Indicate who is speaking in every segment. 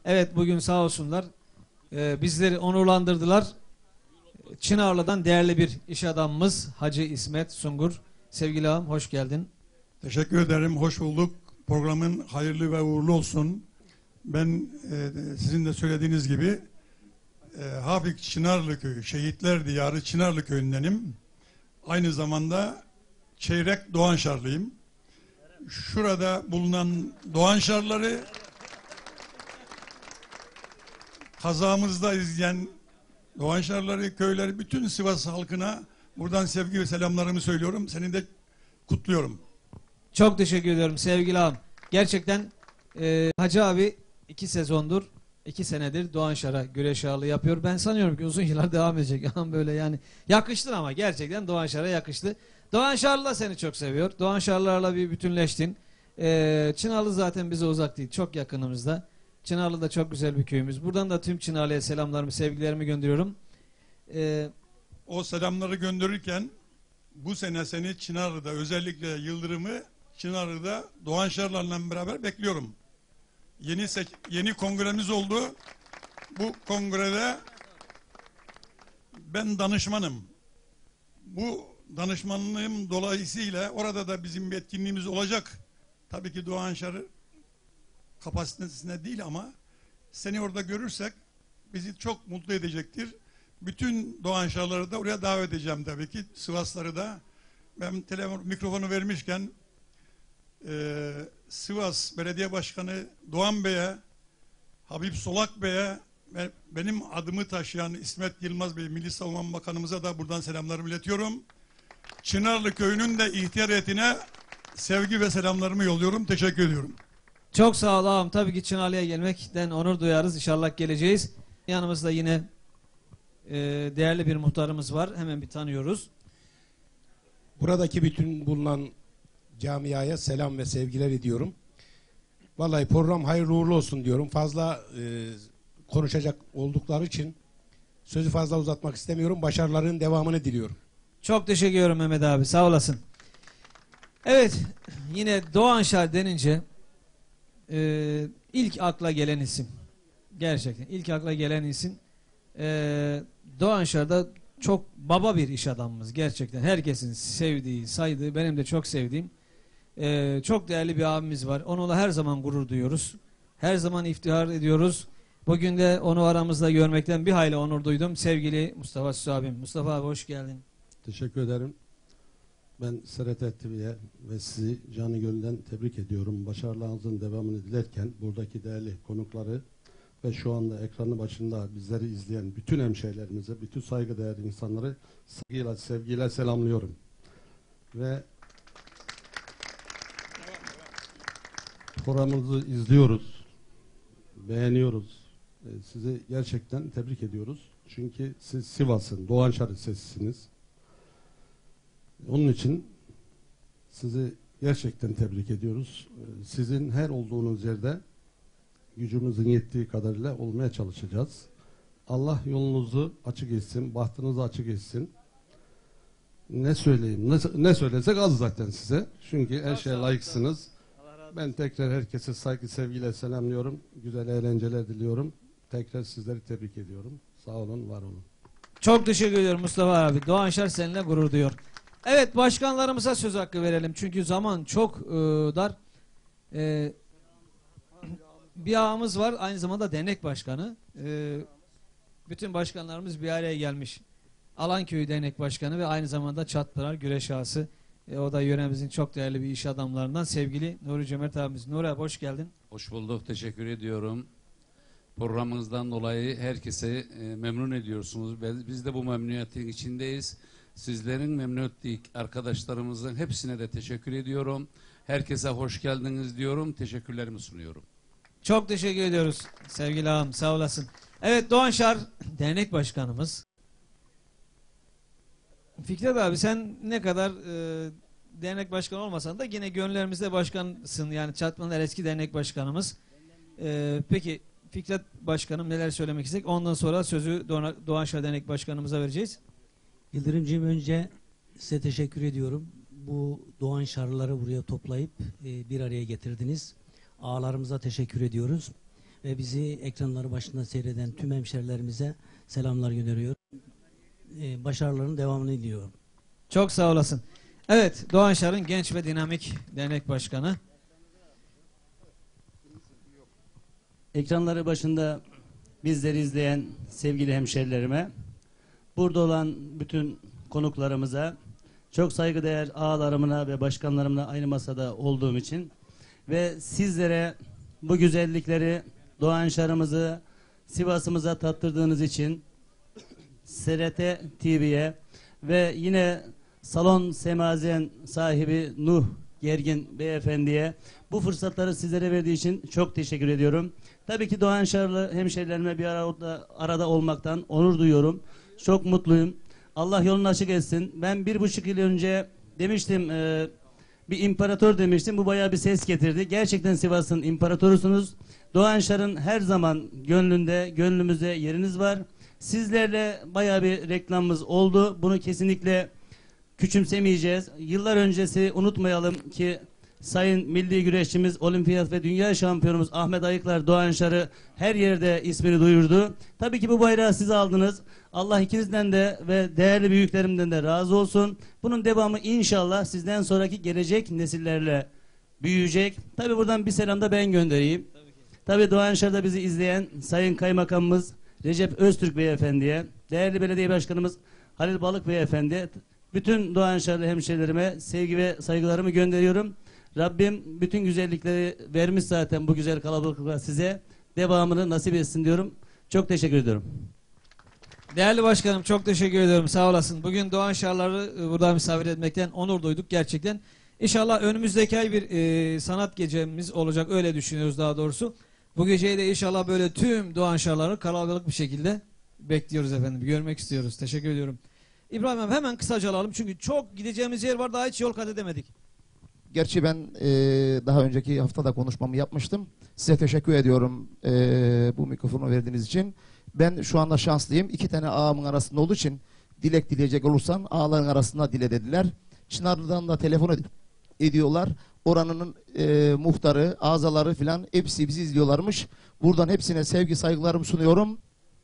Speaker 1: Evet, bugün sağ olsunlar bizleri onurlandırdılar. Çınarlı'dan değerli bir iş adamımız Hacı İsmet Sungur. Sevgili ağam, hoş geldin.
Speaker 2: Teşekkür ederim, hoş bulduk. Programın hayırlı ve uğurlu olsun. Ben sizin de söylediğiniz gibi Hafik Çınarlı Köyü, Şehitler Diyarı Çınarlı Köyü'ndenim. Aynı zamanda Çeyrek Doğanşarlıyım. Şurada bulunan Doğanşarları kazamızda izleyen Doğanşarları, köyleri, bütün Sivas halkına buradan sevgi ve selamlarımı söylüyorum. Seni de kutluyorum.
Speaker 1: Çok teşekkür ediyorum sevgili ağam. Gerçekten Hacı abi 2 senedir Doğanşar'a güreş ağırlığı yapıyor. Ben sanıyorum ki uzun yıllar devam edecek. Böyle yani yakıştın ama gerçekten Doğanşar'a yakıştı. Doğanşarlı da seni çok seviyor. Doğanşarlarla bir bütünleştin. Çınarlı zaten bize uzak değil. Çok yakınımızda. Çınarlı da çok güzel bir köyümüz. Buradan da tüm Çınarlı'ya selamlarımı, sevgilerimi gönderiyorum.
Speaker 2: O selamları gönderirken bu sene seni Çınarlı'da, özellikle Yıldırım'ı Çınarlı'da Doğanşarlarla beraber bekliyorum. Yeni kongremiz oldu. Bu kongrede ben danışmanım. Bu danışmanlığım dolayısıyla orada da bizim bir etkinliğimiz olacak. Tabii ki Doğanşar kapasitesine değil ama seni orada görürsek bizi çok mutlu edecektir. Bütün Doğanşarları da oraya davet edeceğim tabii ki. Sivasları da. Ben mikrofonu vermişken Sivas Belediye Başkanı Doğan Bey'e, Habib Solak Bey'e ve benim adımı taşıyan İsmet Yılmaz Bey, Milli Savunma Bakanımıza da buradan selamlarımı iletiyorum. Çınarlı Köyü'nün de ihtiyar heyetine sevgi ve selamlarımı yolluyorum. Teşekkür ediyorum.
Speaker 1: Çok sağ ol ağam. Tabii ki Çınarlı'ya gelmekten onur duyarız. İnşallah geleceğiz. Yanımızda yine değerli bir muhtarımız var. Hemen bir tanıyoruz.
Speaker 3: Buradaki bütün bulunan camiaya selam ve sevgiler ediyorum. Vallahi program hayırlı uğurlu olsun diyorum. Fazla konuşacak oldukları için sözü fazla uzatmak istemiyorum. Başarıların devamını diliyorum.
Speaker 1: Çok teşekkür ediyorum Mehmet abi. Sağ olasın. Evet, yine Doğanşar denince ilk akla gelen isim. Gerçekten ilk akla gelen isim. Doğanşar'da çok baba bir iş adamımız. Gerçekten herkesin sevdiği, saydığı, benim de çok sevdiğim çok değerli bir abimiz var. Onunla her zaman gurur duyuyoruz. Her zaman iftihar ediyoruz. Bugün de onu aramızda görmekten bir hayli onur duydum. Sevgili Mustafa Süs abim. Mustafa abi hoş geldin.
Speaker 4: Teşekkür ederim. Ben SRT TV'ye ve sizi canı gönülden tebrik ediyorum. Başarılarınızın devamını dilerken buradaki değerli konukları ve şu anda ekranı başında bizleri izleyen bütün hemşehrilerimize, bütün saygıdeğer insanları saygıyla, sevgiyle selamlıyorum. Ve programımızı izliyoruz, beğeniyoruz. Sizi gerçekten tebrik ediyoruz. Çünkü siz Sivas'ın, Doğanşar'ın sesisiniz. Onun için sizi gerçekten tebrik ediyoruz. Sizin her olduğunuz yerde gücümüzün yettiği kadarıyla olmaya çalışacağız. Allah yolunuzu açık etsin, bahtınızı açık etsin. Ne söyleyeyim, ne söylesek az zaten size. Çünkü her şeye layıksınız. Ben tekrar herkese saygı, sevgiyle selamlıyorum. Güzel eğlenceler diliyorum. Tekrar sizleri tebrik ediyorum. Sağ olun, var olun.
Speaker 1: Çok teşekkür ediyorum Mustafa abi. Doğanşar seninle gurur duyuyor. Evet, başkanlarımıza söz hakkı verelim. Çünkü zaman çok dar. Bir ağamız var. Aynı zamanda dernek başkanı. Bütün başkanlarımız bir araya gelmiş. Alanköy Dernek Başkanı ve aynı zamanda Çatpınar Güreş Ağası. O da yöremizin çok değerli bir iş adamlarından sevgili Nuri Cömert abimiz. Nuri abi hoş geldin.
Speaker 5: Hoş bulduk. Teşekkür ediyorum. Programınızdan dolayı herkese memnun ediyorsunuz. Biz de bu memnuniyetin içindeyiz. Sizlerin memnun ettiği arkadaşlarımızın hepsine de teşekkür ediyorum. Herkese hoş geldiniz diyorum. Teşekkürlerimi sunuyorum.
Speaker 1: Çok teşekkür ediyoruz sevgili ağam. Sağ olasın. Evet, Doğanşar Dernek Başkanımız. Fikret abi, sen ne kadar dernek başkanı olmasan da yine gönüllerimizde başkansın. Yani Çatmanlar eski dernek başkanımız. Peki Fikret Başkanım neler söylemek isteyecek? Ondan sonra sözü Doğanşar Dernek Başkanımıza vereceğiz.
Speaker 6: Yıldırımcığım, önce size teşekkür ediyorum. Bu Doğanşarlıları buraya toplayıp bir araya getirdiniz. Ağalarımıza teşekkür ediyoruz. ve bizi ekranları başında seyreden tüm hemşerilerimize selamlar gönderiyorum. Başarıların devamını diliyorum.
Speaker 1: Çok sağ olasın. Evet, Doğanşar'ın Genç ve Dinamik Dernek Başkanı.
Speaker 7: Ekranları başında bizleri izleyen sevgili hemşerilerime, burada olan bütün konuklarımıza, çok saygıdeğer ağalarımla ve başkanlarımla aynı masada olduğum için ve sizlere bu güzellikleri, Doğanşar'ımızı, Sivas'ımıza tattırdığınız için SRT TV'ye ve yine Salon Semazen sahibi Nuh Gergin Beyefendiye bu fırsatları sizlere verdiği için çok teşekkür ediyorum. Tabii ki Doğanşarlı hemşerilerime bir arada olmaktan onur duyuyorum. Çok mutluyum. Allah yolunu açık etsin. Ben 1,5 yıl önce demiştim, bir imparator demiştim. Bu bayağı bir ses getirdi. Gerçekten Sivas'ın imparatorusunuz. Doğanşar'ın her zaman gönlünde, gönlümüzde yeriniz var. Sizlerle bayağı bir reklamımız oldu. Bunu kesinlikle küçümsemeyeceğiz. Yıllar öncesi unutmayalım ki sayın milli güreşçimiz, olimpiyat ve dünya şampiyonumuz Ahmet Ayıklar Doğanşar'ı her yerde ismini duyurdu. Tabii ki bu bayrağı siz aldınız. Allah ikinizden de ve değerli büyüklerimden de razı olsun. Bunun devamı inşallah sizden sonraki gelecek nesillerle büyüyecek. Tabii buradan bir selam da ben göndereyim. Tabii Doğanşar'da bizi izleyen sayın kaymakamımız Recep Öztürk Beyefendi'ye, değerli belediye başkanımız Halil Balık Beyefendi'ye, bütün Doğanşarlı hemşehrilerime sevgi ve saygılarımı gönderiyorum. Rabbim bütün güzellikleri vermiş zaten bu güzel kalabalıkla size. Devamını nasip etsin diyorum. Çok teşekkür ediyorum.
Speaker 1: Değerli başkanım, çok teşekkür ediyorum. Sağ olasın. Bugün Doğanşarları burada misafir etmekten onur duyduk gerçekten. İnşallah önümüzdeki ay bir sanat gecemiz olacak. Öyle düşünüyoruz daha doğrusu. Bu geceyi de inşallah böyle tüm Doğanşarları kalabalık bir şekilde bekliyoruz efendim. Görmek istiyoruz. Teşekkür ediyorum. İbrahim abi hemen kısaca alalım. Çünkü çok gideceğimiz yer var. Daha hiç yol kat edemedik.
Speaker 8: Gerçi ben daha önceki haftada konuşmamı yapmıştım. Size teşekkür ediyorum bu mikrofonu verdiğiniz için. Ben şu anda şanslıyım. 2 tane ağamın arasında olduğu için dilek dileyecek olursan ağaların arasında dile dediler. Çınarlı'dan da telefon ediyorlar. Oranın muhtarı, azaları filan hepsi bizi izliyorlarmış. Buradan hepsine sevgi saygılarımı sunuyorum.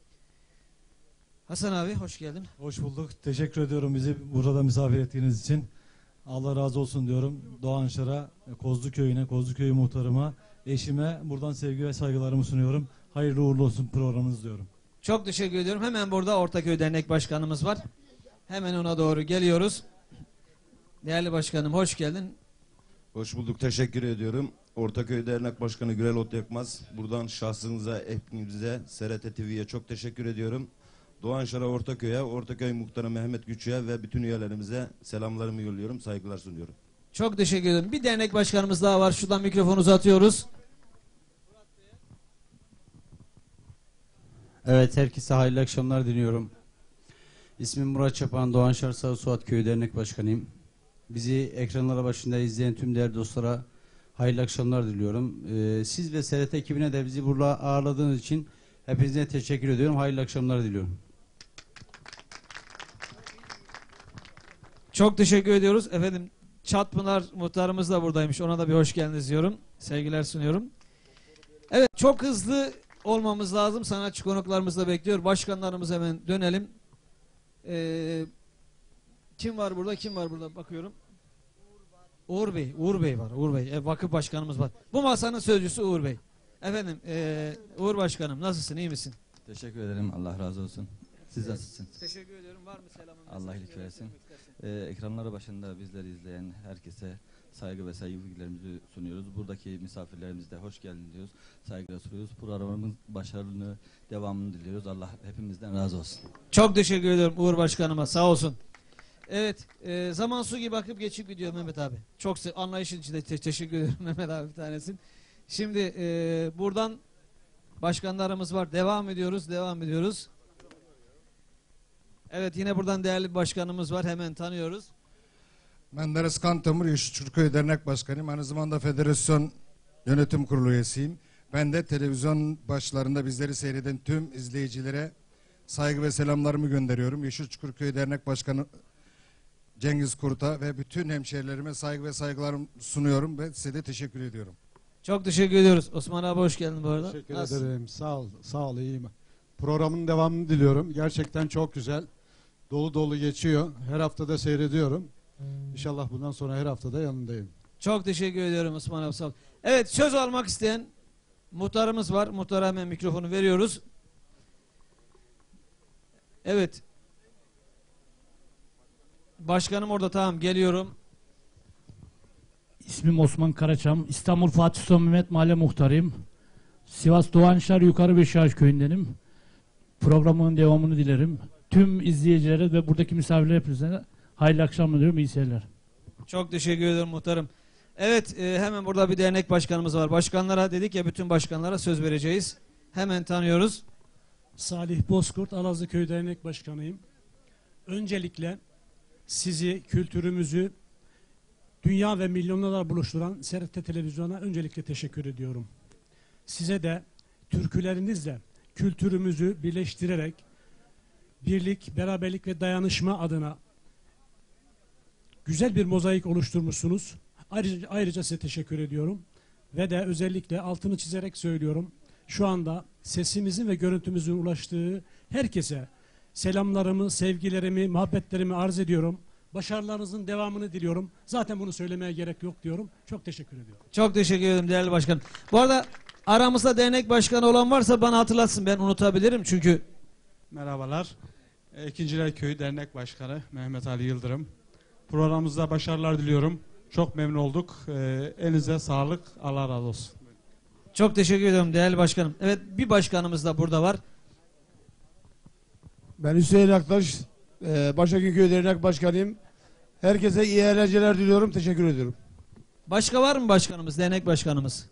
Speaker 1: Hasan abi hoş geldin.
Speaker 9: Hoş bulduk. Teşekkür ediyorum bizi burada misafir ettiğiniz için. Allah razı olsun diyorum. Doğanşar'a, Kozlu Köyü'ne, Kozlu Köyü muhtarıma, eşime buradan sevgi ve saygılarımı sunuyorum. Hayırlı uğurlu olsun programınız diyorum.
Speaker 1: Çok teşekkür ediyorum. Hemen burada Ortaköy Dernek Başkanımız var. Hemen ona doğru geliyoruz. Değerli başkanım hoş geldin.
Speaker 10: Hoş bulduk. Teşekkür ediyorum. Ortaköy Dernek Başkanı Gürel Otyakmaz. Buradan şahsınıza, hepinize, SRT TV'ye çok teşekkür ediyorum. Doğanşar'a, Ortaköy'e, Ortaköy Muhtarı Mehmet Güçlü'ye ve bütün üyelerimize selamlarımı yolluyorum, saygılar sunuyorum.
Speaker 1: Çok teşekkür ederim. Bir dernek başkanımız daha var. Şuradan mikrofonu uzatıyoruz.
Speaker 11: Evet, herkese hayırlı akşamlar diliyorum. İsmim Murat Çapan, Doğanşar Sarı Suat Köyü Dernek Başkanıyım. Bizi ekranlara başında izleyen tüm değerli dostlara hayırlı akşamlar diliyorum. Siz ve SRT ekibine de bizi burada ağırladığınız için hepinize teşekkür ediyorum. Hayırlı akşamlar diliyorum.
Speaker 1: Çok teşekkür ediyoruz. Efendim Çatpınar muhtarımız da buradaymış. Ona da bir hoş geldiniz diyorum. Sevgiler sunuyorum. Evet, çok hızlı olmamız lazım. Sanatçı konuklarımız da bekliyor. Başkanlarımız hemen dönelim. Kim var burada? Kim var burada? Bakıyorum. Uğur Bey. Uğur Bey var. Uğur Bey. Vakıf başkanımız var. Bu masanın sözcüsü Uğur Bey. Efendim Uğur Başkanım nasılsın? İyi misin?
Speaker 12: Teşekkür ederim. Allah razı olsun. Siz nasılsınız?
Speaker 1: Teşekkür ediyorum. Var mı selamın?
Speaker 12: Allah iyilik versin. Ekranları başında bizleri izleyen herkese saygı ve sevgilerimizi sunuyoruz. Buradaki misafirlerimize de hoş geldin diyoruz. Saygılar sunuyoruz. Programımızın başarılı devamını diliyoruz. Allah hepimizden razı olsun.
Speaker 1: Çok teşekkür ediyorum Uğur Başkanıma. Sağ olsun. Evet. Zaman su gibi akıp geçip gidiyor Mehmet abi. Çok anlayışın için de teşekkür ederim Mehmet abi bir tanesin. Şimdi buradan başkanlarımız var. Devam ediyoruz. Evet, yine buradan değerli bir başkanımız var. Hemen tanıyoruz.
Speaker 13: Menderes Kantamur, Yeşilçurköy Dernek Başkanıyım. Aynı zamanda Federasyon Yönetim Kurulu üyesiyim. Ben de televizyon başlarında bizleri seyreden tüm izleyicilere saygı ve selamlarımı gönderiyorum. Yeşilçurköy Dernek Başkanı Cengiz Kurt'a ve bütün hemşehrilerime saygı ve saygılarımı sunuyorum ve size de teşekkür ediyorum.
Speaker 1: Çok teşekkür ediyoruz. Osman abi hoş geldin bu arada.
Speaker 14: Teşekkür
Speaker 1: Nasılsın?
Speaker 14: ederim. Sağ ol. Sağ ol. İyiyim. Programın devamını diliyorum. Gerçekten çok güzel. Dolu dolu geçiyor. Her hafta da seyrediyorum. İnşallah bundan sonra her hafta da yanındayım.
Speaker 1: Çok teşekkür ediyorum Osman abi. Sağ ol. Evet, söz almak isteyen muhtarımız var. Muhtara hemen mikrofonu veriyoruz. Evet. Başkanım orada, tamam, geliyorum.
Speaker 15: İsmim Osman Karaçam. İstanbul Fatih Sultan Mehmet Mahalle Muhtarıyım. Sivas Doğanşar Yukarı Beşiktaş Köyü'ndenim. Programın devamını dilerim. Tüm izleyicilere ve buradaki misafirler hepinize hayırlı akşamlar diliyorum. İyi seyirler.
Speaker 1: Çok teşekkür ederim muhtarım. Evet, hemen burada bir dernek başkanımız var. Başkanlara dedik ya, bütün başkanlara söz vereceğiz. Hemen tanıyoruz.
Speaker 16: Salih Bozkurt, Alazlı Köy Dernek Başkanıyım. Öncelikle sizi, kültürümüzü dünya ve milyonlarla buluşturan SRT Televizyon'a öncelikle teşekkür ediyorum. Size de türkülerinizle kültürümüzü birleştirerek birlik, beraberlik ve dayanışma adına güzel bir mozaik oluşturmuşsunuz. Ayrıca size teşekkür ediyorum. Ve de özellikle altını çizerek söylüyorum. Şu anda sesimizin ve görüntümüzün ulaştığı herkese selamlarımı, sevgilerimi, muhabbetlerimi arz ediyorum. Başarılarınızın devamını diliyorum. Zaten bunu söylemeye gerek yok diyorum. Çok teşekkür ediyorum.
Speaker 1: Çok teşekkür ederim değerli başkanım. Bu arada aramızda dernek başkanı olan varsa bana hatırlatsın. Ben unutabilirim çünkü.
Speaker 17: Merhabalar. İkinciler Köyü Dernek Başkanı Mehmet Ali Yıldırım. Programımızda başarılar diliyorum. Çok memnun olduk. Elinize sağlık. Allah razı olsun.
Speaker 1: Çok teşekkür ederim değerli başkanım. Evet, bir başkanımız da burada var.
Speaker 18: Ben Hüseyin Aktaş, Başakköy Köy Dernek Başkanıyım. Herkese iyi eğlenceler diliyorum. Teşekkür ediyorum.
Speaker 1: Başka var mı başkanımız, dernek başkanımız?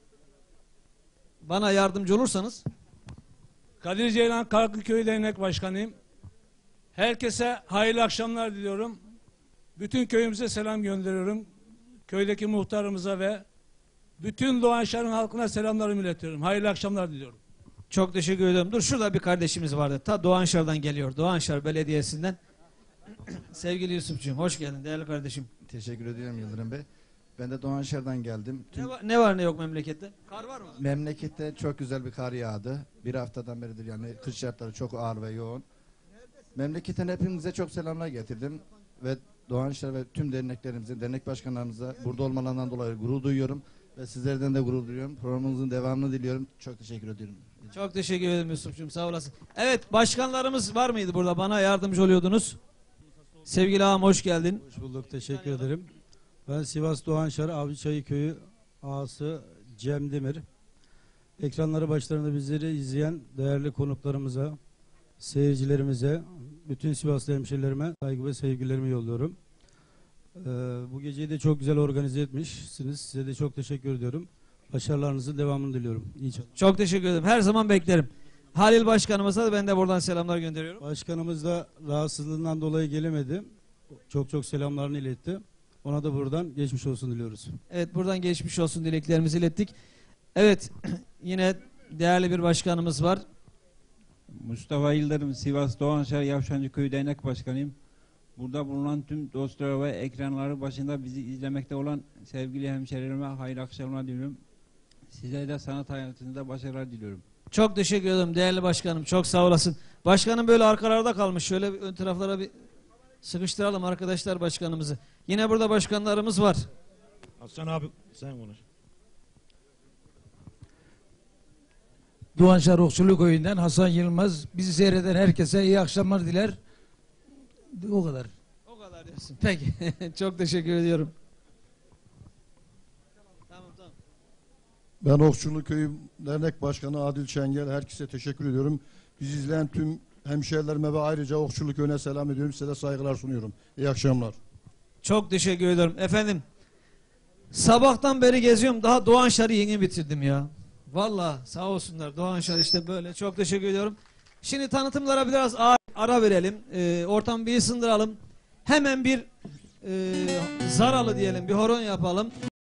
Speaker 1: Bana yardımcı olursanız.
Speaker 19: Kadir Ceylan Kargıköy Dernek Başkanıyım. Herkese hayırlı akşamlar diliyorum. Bütün köyümüze selam gönderiyorum. Köydeki muhtarımıza ve bütün Doğanşar'ın halkına selamlarımı iletiyorum. Hayırlı akşamlar diliyorum.
Speaker 1: Çok teşekkür ederim. Dur, şurada bir kardeşimiz vardı. Ta Doğanşar'dan geliyor. Doğanşar Belediyesi'nden. Sevgili Yusufcuğum, hoş geldin değerli kardeşim.
Speaker 20: Teşekkür ediyorum Yıldırım Bey. Ben de Doğanşar'dan geldim.
Speaker 1: Ne var ne yok memlekette? Kar var mı?
Speaker 20: Memlekette çok güzel bir kar yağdı. Bir haftadan beridir, yani kış şartları çok ağır ve yoğun. Memleketten hepinize çok selamlar getirdim. Ve Doğanşar ve tüm derneklerimizin, dernek başkanlarımıza burada olmalarından dolayı gurur duyuyorum. Ve sizlerden de gurur duyuyorum. Programımızın devamını diliyorum. Çok teşekkür ediyorum.
Speaker 1: Çok teşekkür ederim Yusufcuğum, sağ olasın. Evet, başkanlarımız var mıydı burada? Bana yardımcı oluyordunuz. Sevgili ağam, hoş geldin.
Speaker 11: Hoş bulduk, teşekkür ederim. Ben Sivas Doğanşar Avcıçayı Köyü ağası Cem Demir. Ekranları başlarında bizleri izleyen değerli konuklarımıza, seyircilerimize, bütün Sivaslı hemşehrilerime saygı ve sevgilerimi yolluyorum. Bu geceyi de çok güzel organize etmişsiniz. Size de çok teşekkür ediyorum. Başarılarınızın devamını diliyorum. İyi çalışmalar.
Speaker 1: Çok teşekkür ederim. Her zaman beklerim. Halil Başkanımıza da ben de buradan selamlar gönderiyorum.
Speaker 11: Başkanımız da rahatsızlığından dolayı gelemedi. Çok selamlarını iletti. Ona da buradan geçmiş olsun diliyoruz.
Speaker 1: Evet, buradan geçmiş olsun dileklerimizi ilettik. Evet, yine değerli bir başkanımız var.
Speaker 21: Mustafa Yıldırım, Sivas Doğanşar Yavşancı Köyü Dernek Başkanıyım. Burada bulunan tüm dostlara ve ekranları başında bizi izlemekte olan sevgili hemşehrilerime hayırlı akşamlar diliyorum. Size de sanat hayatınızda başarılar diliyorum.
Speaker 1: Çok teşekkür ederim değerli başkanım. Çok sağ olasın. Başkanım böyle arkalarda kalmış. Şöyle bir ön taraflara bir sıkıştıralım arkadaşlar başkanımızı. Yine burada başkanlarımız var.
Speaker 22: Hasan abi sen konuş.
Speaker 23: Doğanşar Okçulu Köyü'nden Hasan Yılmaz. Bizi seyreden herkese iyi akşamlar diler. O kadar.
Speaker 1: O kadar diyorsun. Peki. Çok teşekkür ediyorum.
Speaker 22: Ben Okçulu Köyü Dernek Başkanı Adil Şengel. Herkese teşekkür ediyorum. Bizi izleyen tüm hemşehrilerime ve ayrıca Okçulu Köyü'ne selam ediyorum. Size de saygılar sunuyorum. İyi akşamlar.
Speaker 1: Çok teşekkür ederim. Efendim, sabahtan beri geziyorum. Daha Doğanşar'ı yeni bitirdim ya. Vallahi sağ olsunlar. Doğanşar işte böyle. Çok teşekkür ediyorum. Şimdi tanıtımlara biraz ara verelim. Ortamı bir ısındıralım. Hemen bir zaralı diyelim, bir horon yapalım.